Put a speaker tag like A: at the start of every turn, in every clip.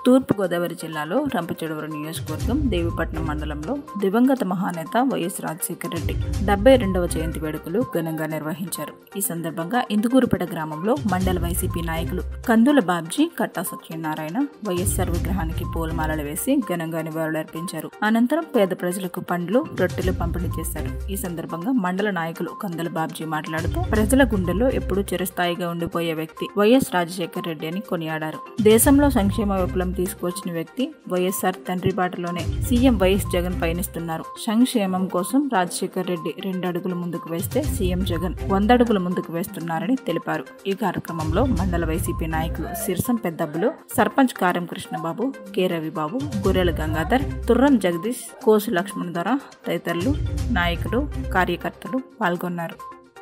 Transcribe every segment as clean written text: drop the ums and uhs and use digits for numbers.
A: తూర్పుగోదావరి జిల్లాలో రంపచోడవరం నియోజకవర్గం దేవీపట్నం మండలంలో దివంగత మహానేత వైఎస్ రాజశేఖర రెడ్డి 72వ జయంతి వేడుకలు ఘనంగా నిర్వహించారు. ఈ సందర్భంగా ఇందుకూరుపేట గ్రామంలో మండల వైసీపీ నాయకులు కందుల బాబ్జీ, కట్టా సత్యనారాయణ వైఎస్ఆర్ విగ్రహానికి పూలమాలలు వేసి ఘనంగా నివాళులర్పించారు. అనంతరం పేద ప్రజలకు పండ్లు, రొట్టెలు పంపిణీ చేశారు. ఈ సందర్భంగా మండల నాయకులు కందుల బాబ్జీ మాట్లాడుతూ ప్రజల గుండెల్లో ఎప్పుడూ చిరస్థాయిగా ఉండిపోయే వ్యక్తి వైఎస్ రాజశేఖర రెడ్డి అని కొనియాడారు. దేశంలో సంక్షేమ విప్లవం తీసుకొచ్చిన వ్యక్తి వైఎస్ఆర్ తండ్రి బాటలోనే సీఎం వైఎస్ జగన్ పయనిస్తున్నారు. సంక్షేమం కోసం రాజశేఖర రెడ్డి 2 అడుగులు ముందుకు వేస్తే సీఎం జగన్ 100 అడుగులు ముందుకు వేస్తున్నారని తెలిపారు. ఈ కార్యక్రమంలో మండల వైసీపీ నాయకులు సిరసం పెద్దబ్బులు, సర్పంచ్ కారం కృష్ణబాబు, కె రవిబాబు, గొర్రెల గంగాధర్, తుర్రం జగదీష్, కోసు లక్ష్మణ్ ధర తదితరులు నాయకులు, కార్యకర్తలు పాల్గొన్నారు.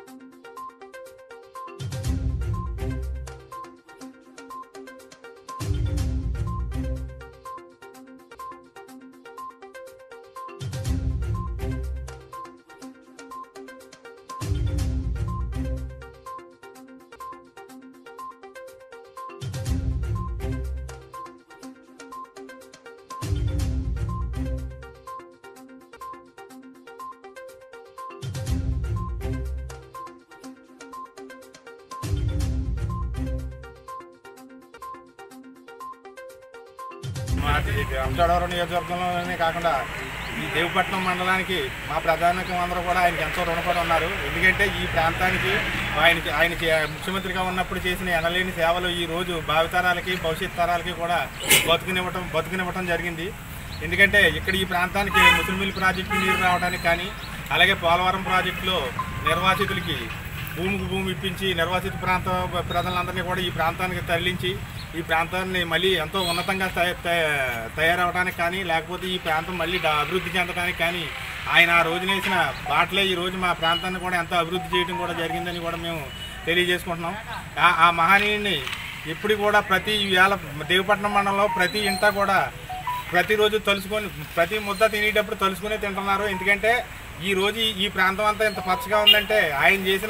B: రంపచోడవరం నియోజకవర్గంలోనే కాకుండా ఈ దేవీపట్నం మండలానికి మా ప్రధానికం అందరూ కూడా ఆయనకి ఎంతో రుణపడి ఉన్నారు. ఎందుకంటే ఈ ప్రాంతానికి ఆయన ముఖ్యమంత్రిగా ఉన్నప్పుడు చేసిన ఎనలేని సేవలు ఈ రోజు భావితరాలకి, భవిష్యత్ తరాలకి కూడా బతుకునివ్వటం జరిగింది. ఎందుకంటే ఇక్కడ ఈ ప్రాంతానికి ముసురుమిల్లి ప్రాజెక్టు నీరు రావడానికి కానీ, అలాగే పోలవరం ప్రాజెక్టులో నిర్వాసితులకి భూమి ఇప్పించి నిర్వాసిత ప్రాంత ప్రజలందరినీ కూడా ఈ ప్రాంతానికి తరలించి ఈ ప్రాంతాన్ని మళ్ళీ ఎంతో ఉన్నతంగా తయారవడానికి కానీ, లేకపోతే ఈ ప్రాంతం మళ్ళీ అభివృద్ధి చెందడానికి కానీ ఆయన ఆ రోజున వేసిన బాటలే ఈ రోజు మా ప్రాంతాన్ని కూడా ఎంతో అభివృద్ధి చేయడం కూడా జరిగిందని కూడా మేము తెలియజేసుకుంటున్నాం. ఆ మహనీయుడిని ఇప్పుడు కూడా ప్రతి వేళ దేవీపట్నం మండలంలో ప్రతి ఇంట కూడా ప్రతిరోజు తలుసుకొని, ప్రతి ముద్ద తినేటప్పుడు తలుసుకునే తింటున్నారు. ఎందుకంటే ఈ రోజు ఈ ప్రాంతం అంతా ఇంత పచ్చగా ఉందంటే ఆయన చేసిన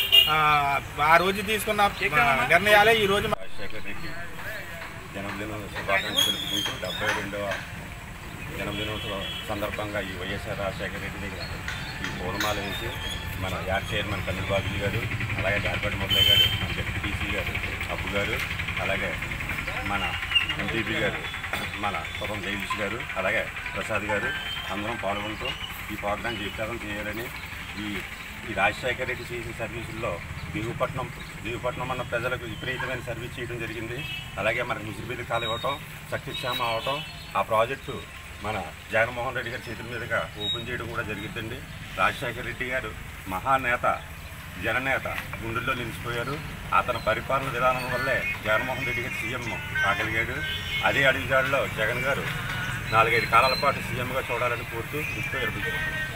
B: ఆ రోజు తీసుకున్న నిర్ణయాలే ఈ రోజు.
C: రాజశేఖర రెడ్డి జన్మదినం శుభాకాంక్షలు తెలుపుకుంటూ 72వ జన్మదినోత్సవ సందర్భంగా ఈ వైఎస్ఆర్ రాజశేఖర రెడ్డి దగ్గర ఈ పూలమాల వేసి మన యాడ్ చైర్మన్ కందుల బాబుజీ గారు, అలాగే గార్పేట మురళయ్య గారు, మన డిప్యూటీసీ గారు అప్పు గారు, అలాగే మన ఎంపీపీ గారు మన తుర్రం జగదీష్ గారు, అలాగే ప్రసాద్ గారు అందరం పాల్గొంటూ ఈ ప్రోగ్రాం జయప్రదం చేయాలని ఈ రాజశేఖర రెడ్డి చేసిన సర్వీసుల్లో దేవీపట్నం అన్న ప్రజలకు విపరీతమైన సర్వీస్ చేయడం జరిగింది. అలాగే మనకు ముసిరిబిల్లి కాలు ఇవ్వటం, శక్తిక్షేమ అవటం, ఆ ప్రాజెక్టు మన జగన్మోహన్ రెడ్డి గారి చేతుల మీదుగా ఓపెన్ చేయడం కూడా జరిగిందండి. రాజశేఖర రెడ్డి గారు మహానేత, జననేత, గుండెల్లో నిలిచిపోయారు. అతని పరిపాలన విధానం వల్లే జగన్మోహన్ రెడ్డి గారు సీఎం కాగలిగాడు. అదే అడుగుజాడలో జగన్ గారు 4-5 కాలాల పాటు సీఎంగా చూడాలని కోరుతూ విడిచిపోయారు.